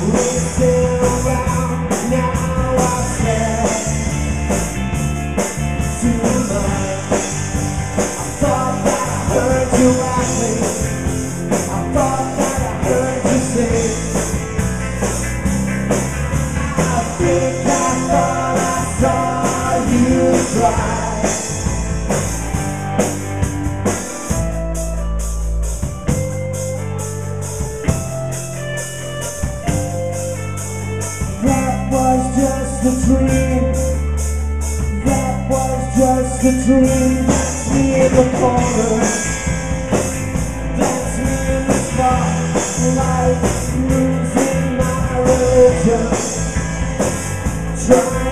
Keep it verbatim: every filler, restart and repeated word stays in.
Wasting around, now I said too much. I thought that I heard you laughing. I thought that I heard you sing. I think I thought I saw you cry. That was just a dream. That was just a dream. That's me in the corner. That's me in the spotlight, losing my religion. Trying